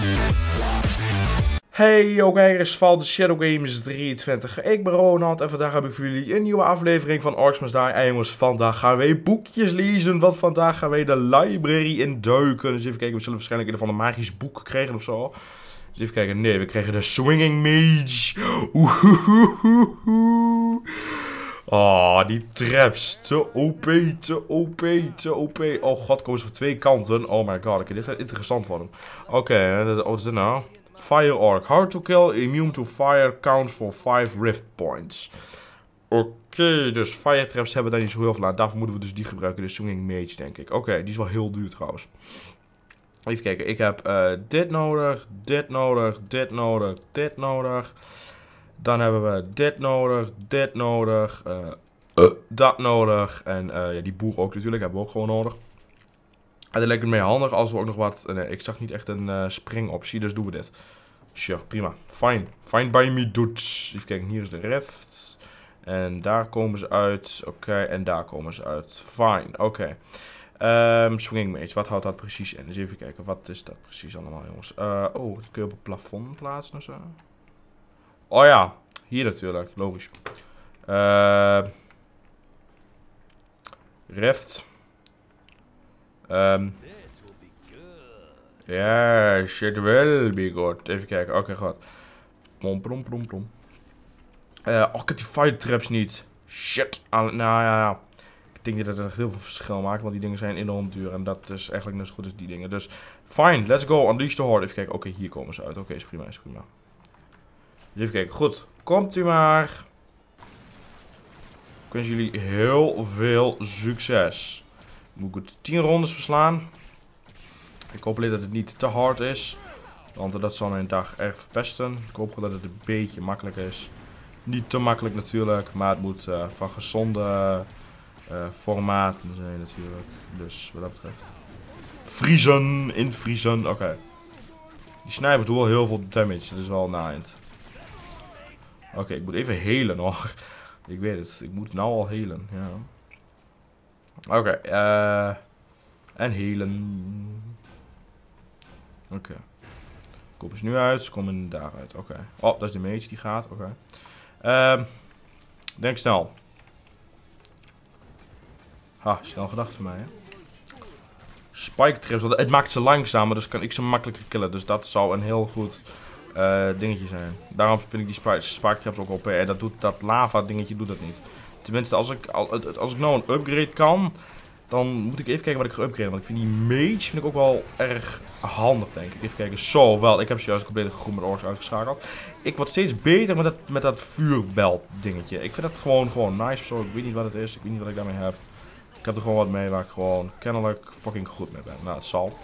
Hey yo kijkers van de Shadow Games 23, ik ben Ronald en vandaag heb ik voor jullie een nieuwe aflevering van Orcs Must Die. En jongens, vandaag gaan wij boekjes lezen, want vandaag gaan wij de library induiken. Dus even kijken, we zullen waarschijnlijk een van de magisch boek krijgen of zo. Dus even kijken, nee, we krijgen de Swinging Mage. Oh, die traps, te OP, te OP, te OP. Oh god, komen ze van twee kanten. Oh my god, dit is interessant voor hem. Oké, wat is dit nou? Fire Orc. Hard to kill, immune to fire, counts for 5 rift points. Oké, dus fire traps hebben we daar niet zo heel veel aan. Daarvoor moeten we dus die gebruiken, de Swinging Mage, denk ik. Oké, die is wel heel duur trouwens. Even kijken, ik heb dit nodig, dit nodig, dit nodig, dit nodig. Dan hebben we dit nodig, dat nodig. En ja, die boer ook natuurlijk, hebben we ook gewoon nodig. En dat lijkt me mee handig als we ook nog wat... Nee, ik zag niet echt een springoptie, dus doen we dit. Sure, prima. Fine. Fine by me, dudes. Even kijken, hier is de rift. En daar komen ze uit. Oké, en daar komen ze uit. Fine, oké. Swinging Mage, wat houdt dat precies in? Dus even kijken, wat is dat precies allemaal, jongens? Oh, dat kun je op het plafond plaatsen of zo. Oh ja, hier natuurlijk, logisch. Rift. Yes, it will be good. Even kijken, oké, goed. Plom, plom, plom, plom. Oh, ik heb die fire traps niet. Shit. Nou ja. Ik denk dat het echt heel veel verschil maakt, want die dingen zijn enorm duur. En dat is eigenlijk net zo goed als die dingen. Dus, fine, let's go. Unleash the horde. Even kijken, oké, hier komen ze uit. Oké, is prima, is prima. Even kijken, goed. Komt u maar. Ik wens jullie heel veel succes. Moet ik het 10 rondes verslaan. Ik hoop alleen dat het niet te hard is. Want dat zal mijn dag erg verpesten. Ik hoop dat het een beetje makkelijk is. Niet te makkelijk natuurlijk. Maar het moet van gezonde formaten zijn natuurlijk. Dus wat dat betreft. Vriezen. Invriezen. Oké. Die sniper doet wel heel veel damage. Dat is wel naaiend. Oké, ik moet even helen hoor. Ik weet het. Ik moet nou al helen. Ja. Oké. En helen. Oké. Komen ze nu uit? Ze komen daaruit. Oké. Oh, dat is de mage die gaat. Oké. Denk snel. Ha, snel gedacht van mij, hè. Spike traps. Want het maakt ze langzamer, dus kan ik ze makkelijker killen. Dus dat zou een heel goed dingetje zijn. Daarom vind ik die spike traps ook OP. En dat lava dingetje doet dat niet. Tenminste, als ik nou een upgrade kan... Dan moet ik even kijken wat ik ga upgraden. Want ik vind die mage ook wel erg handig, denk ik. Even kijken. Zo, wel. Ik heb zojuist compleet groen met orks uitgeschakeld. Ik word steeds beter met dat vuurbelt dingetje. Ik vind dat gewoon nice. Zo, ik weet niet wat het is. Ik weet niet wat ik daarmee heb. Ik heb er gewoon wat mee waar ik gewoon kennelijk fucking goed mee ben. Nou, het zal.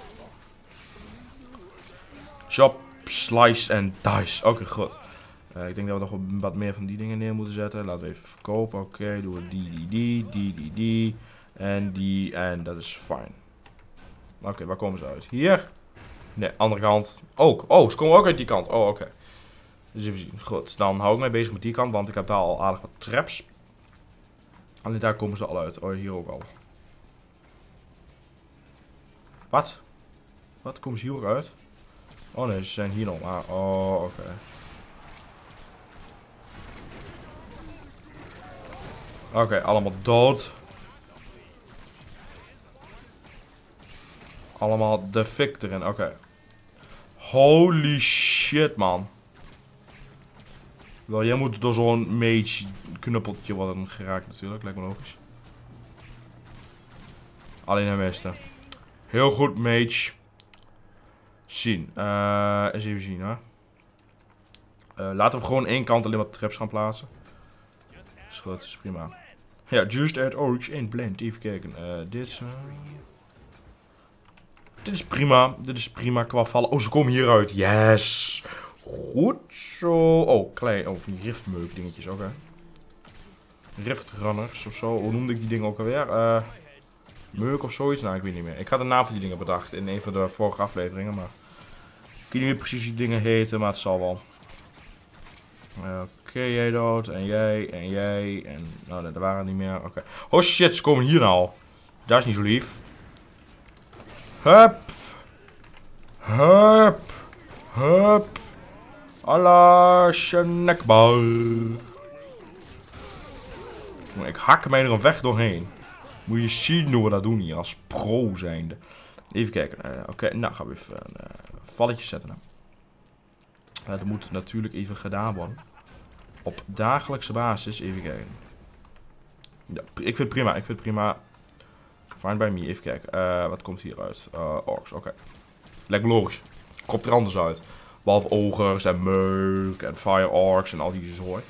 Chop, slice en dice. Oké, goed. Ik denk dat we nog wat meer van die dingen neer moeten zetten. Laten we even verkopen. Oké, doen we die. En dat is fijn. Oké, waar komen ze uit? Hier? Nee, andere kant. Ook. Oh, ze komen ook uit die kant. Oh, oké. Dus even zien. Goed, dan hou ik mij bezig met die kant, want ik heb daar al aardig wat traps. Alleen daar komen ze al uit. Oh, hier ook al. Wat? Wat? Komen ze hier ook uit? Oh nee, ze zijn hier nog maar. Oh, oké. Oké, allemaal dood. Allemaal de fik erin, oké. Holy shit, man. Wel, jij moet door zo'n mage knuppeltje worden geraakt natuurlijk, lijkt me logisch. Alleen hij miste. Heel goed, mage. Zien. Eens even zien, hoor. Laten we gewoon één kant alleen wat traps gaan plaatsen. Is goed, is prima. Ja, just add orcs in blend. Even kijken. Dit is prima. Dit is prima qua vallen. Oh, ze komen hieruit. Yes. Goed zo. Oh, klein. Oh, van die riftmeuk dingetjes. Oké. Riftrunners of zo. Hoe noemde ik die dingen ook alweer? Meuk of zoiets? Nou, ik weet niet meer. Ik had een naam voor die dingen bedacht in een van de vorige afleveringen. Maar ik weet niet meer precies die dingen heten. Maar het zal wel. Oké, jij dood. En jij. En jij. En nou, dat waren niet meer. Oké. Oh shit, ze komen hier nou. Dat is niet zo lief. Hup. Hup. Hup. Alla snackbar. Ik hak mij er een weg doorheen. Moet je zien hoe we dat doen hier als pro zijnde. Even kijken. Oké, nou gaan we even een valletje zetten. Dat moet natuurlijk even gedaan worden. Op dagelijkse basis. Even kijken. Ja, ik vind het prima. Ik vind het prima. Fine by me. Even kijken. Wat komt hieruit? Orks. Oké. Lijkt me logisch. Komt er anders uit. Behalve ogers en meuk en fire orks en al die zooi.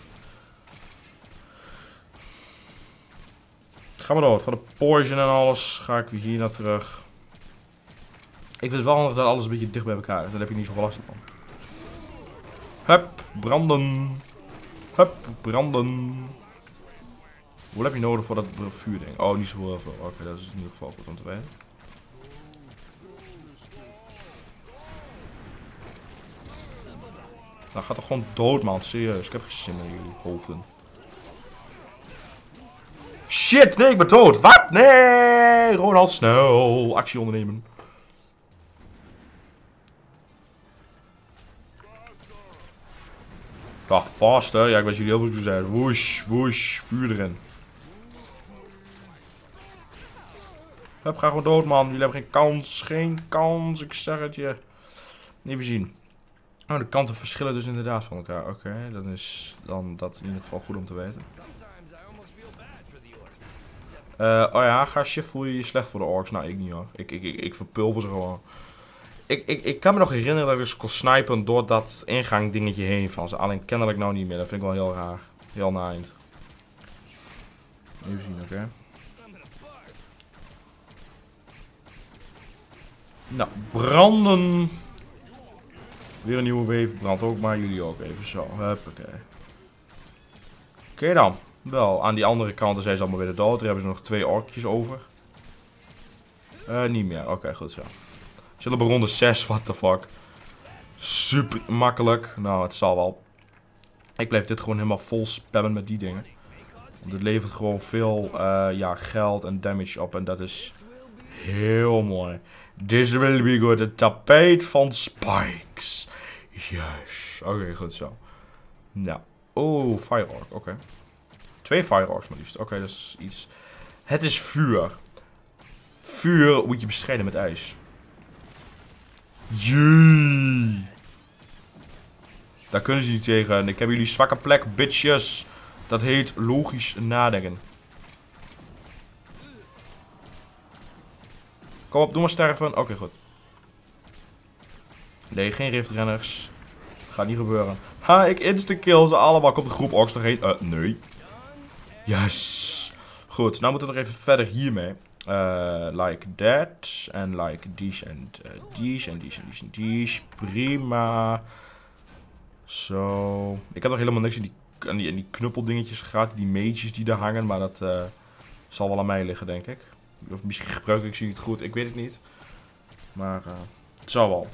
Gaan we door. Van de poison en alles ga ik weer hier naar terug. Ik vind het wel handig dat alles een beetje dicht bij elkaar is. Dan heb je niet zoveel last van. Hup, branden. Hup, branden. Hoe heb je nodig voor dat vuurding? Oh, niet zo heel veel. Oké, dat is in ieder geval goed om te weten. Nou, gaat toch gewoon dood, man. Serieus, ik heb geen zin in jullie hoofden. Shit, nee, ik ben dood. Wat? Nee, Ronald, snel. Actie ondernemen. Ja, faster. Ja, ik weet jullie heel veel gezegd. Woesh, woesh, vuur erin. Hup, ga gewoon dood, man. Jullie hebben geen kans. Geen kans, ik zeg het je. Even zien. Oh, de kanten verschillen dus inderdaad van elkaar. Oké, dan is dan dat in ieder geval goed om te weten. Oh ja, Gasje, voel je je slecht voor de orks? Nou, ik niet hoor. Ik verpulver ze gewoon. Ik kan me nog herinneren dat ik dus kon snipen door dat ingang dingetje heen van ze. Alleen kennelijk nou niet meer. Dat vind ik wel heel raar. Heel naaiend. Even zien, oké. Nou, branden. Weer een nieuwe wave. Brandt ook maar. Jullie ook even zo. Huppakee. Oké dan. Wel, aan die andere kant zijn ze allemaal weer dood. Er hebben ze nog 2 orkjes over. Niet meer. Oké, goed zo. Zullen we ronde 6, what the fuck. Super makkelijk. Nou, het zal wel. Ik blijf dit gewoon helemaal vol spammen met die dingen. Want het levert gewoon veel ja, geld en damage op. En dat is heel mooi. This will be good. Het tapijt van spikes. Yes. Oké, goed zo. Nou. Oh, fire orc. Oké. 2 fire orcs maar liefst. Oké, dat is iets. Het is vuur. Vuur moet je bestrijden met ijs. Jee. Daar kunnen ze niet tegen. Ik heb jullie zwakke plek, bitches. Dat heet logisch nadenken. Kom op, doe maar sterven. Oké, goed. Nee, geen riftrenners. Gaat niet gebeuren. Ha, ik insta-kill ze allemaal. Komt de groep orks doorheen? Nee. Yes. Goed, nou moeten we nog even verder hiermee. Like that. En like these and these and these and these and these. Prima. Zo. Ik heb nog helemaal niks in die knuppeldingetjes gehad. Die mages die daar hangen. Maar dat zal wel aan mij liggen, denk ik. Of misschien gebruik ik ze niet goed. Ik weet het niet. Maar het zal wel.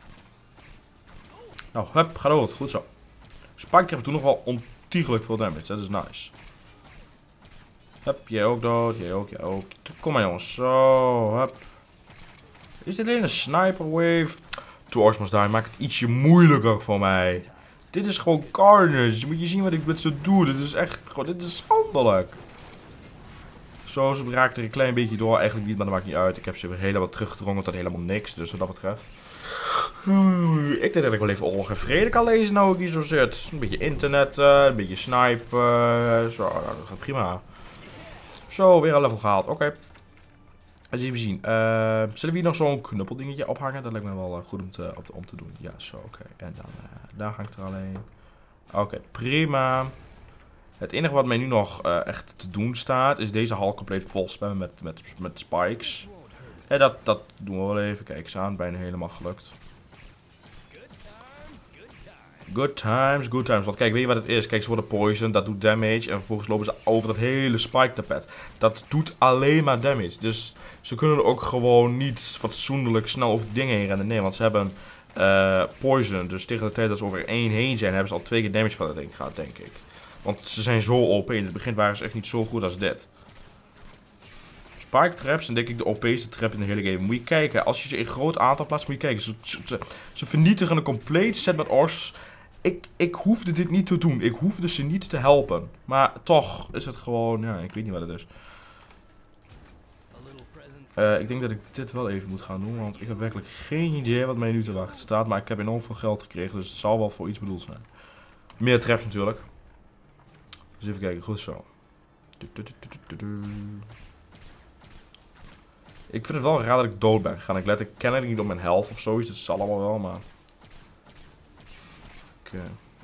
Nou, hup, ga door. Goed zo. Spike krijgt toen nog wel ontiegelijk veel damage. Dat is nice. Hup, jij ook dood. Jij ook, jij ook. Kom maar jongens. Zo, hup. Is dit alleen een sniper wave? Two orcs must die. Maakt het ietsje moeilijker voor mij. Dit is gewoon carnage. Moet je zien wat ik met ze doe. Dit is echt gewoon, dit is schandelijk. Zo, ze raakt er een klein beetje door. Eigenlijk niet, maar dat maakt niet uit. Ik heb ze weer helemaal teruggedrongen tot helemaal niks. Dus wat dat betreft. Ik denk dat ik wel even Oorlog en Vrede kan lezen nou ik hier zo zit. Een beetje internet, een beetje snipen. Zo, nou, dat gaat prima. Zo, weer een level gehaald. Oké. Eens even zien. Zullen we hier nog zo'n knuppeldingetje ophangen? Dat lijkt me wel goed om te doen. Ja, zo, oké. En dan, daar hangt er alleen. Oké, prima. Het enige wat mij nu nog echt te doen staat, is deze hal compleet vol spammen met spikes. En dat doen we wel even. Kijk eens aan, bijna helemaal gelukt. Good times, good times. Want kijk, weet je wat het is? Kijk, ze worden poison, dat doet damage. En vervolgens lopen ze over dat hele spike tapet. Dat doet alleen maar damage. Dus ze kunnen ook gewoon niet fatsoenlijk snel over die dingen heen rennen. Nee, want ze hebben poison. Dus tegen de tijd dat ze over 1 heen zijn, hebben ze al 2 keer damage van dat ding gehad, denk ik. Want ze zijn zo OP. In het begin waren ze echt niet zo goed als dit. spike traps zijn denk ik de OP'ste trap in de hele game. Moet je kijken, als je ze in groot aantal plaatst, moet je kijken. Ze vernietigen een compleet set met ors. Ik hoefde dit niet te doen. Ik hoefde ze niet te helpen. Maar toch is het gewoon, ja, ik weet niet wat het is. Ik denk dat ik dit wel even moet gaan doen, want ik heb werkelijk geen idee wat mij nu te wachten staat. Maar ik heb enorm veel geld gekregen, dus het zal wel voor iets bedoeld zijn. Meer traps natuurlijk. Dus even kijken, goed zo. Ik vind het wel raar dat ik dood ben gegaan. Ik let kennelijk niet op mijn health of zoiets, dat zal allemaal wel, maar... Oké.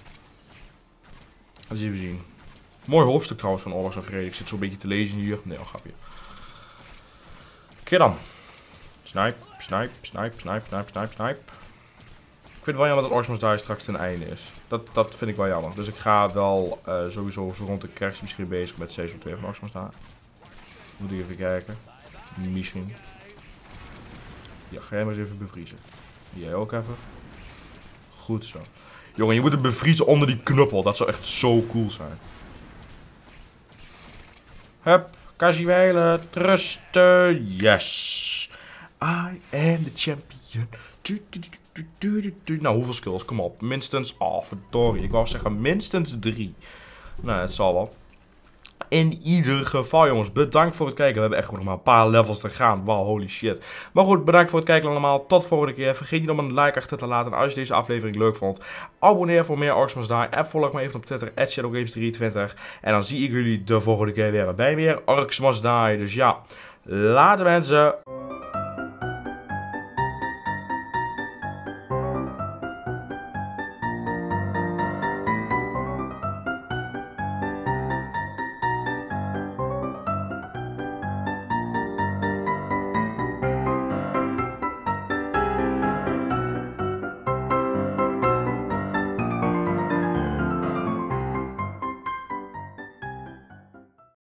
Eens even zien. Mooi hoofdstuk trouwens van Oorlogs of Vrede. Ik zit zo'n beetje te lezen hier. Nee, een grapje. Oké dan. Snipe, snipe, snipe, snipe, snipe, snipe, snipe. Ik vind het wel jammer dat Orcs Must Die straks ten einde is. Dat vind ik wel jammer. Dus ik ga wel sowieso zo rond de kerst misschien bezig met seizoen 2 van Orcs Must Die. Moet ik even kijken. Misschien. Ja, ga jij maar eens even bevriezen. Jij ook even. Goed zo. Jongen, je moet hem bevriezen onder die knuppel. Dat zou echt zo cool zijn. Hup. Casuele, trusten. Yes. I am the champion. Nou, hoeveel skills? Kom op. Minstens. Oh, verdorie. Ik wou zeggen minstens 3. Nou, het zal wel. In ieder geval, jongens, bedankt voor het kijken. We hebben echt nog maar een paar levels te gaan. Wow, holy shit. Maar goed, bedankt voor het kijken allemaal. Tot de volgende keer. Vergeet niet om een like achter te laten. En als je deze aflevering leuk vond, abonneer voor meer Orcs Must Die. En volg me even op Twitter, @shadowgames23. En dan zie ik jullie de volgende keer weer bij meer Orcs Must Die. Dus ja, later mensen.